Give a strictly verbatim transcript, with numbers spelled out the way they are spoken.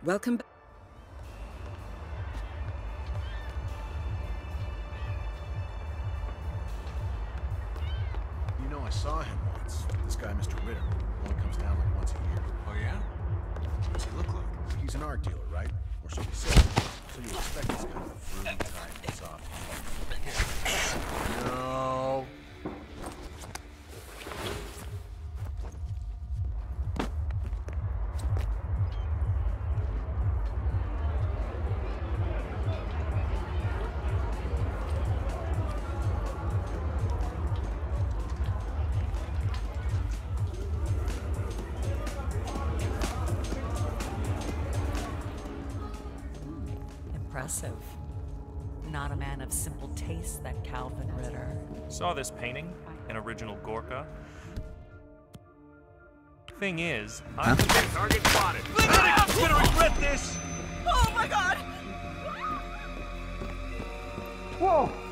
Welcome back. You know, I saw him once. This guy, Mister Ritter, only comes down like once a year. Oh, yeah? What does he look like? He's an art dealer, right? Or so he said. So you expect he's kind of a fruity type and soft. No. Impressive. Not a man of simple taste, that Calvin Ritter. Saw this painting, an original Gorka. Thing is, I Target spotted. I'm gonna regret this. Oh my god! Whoa!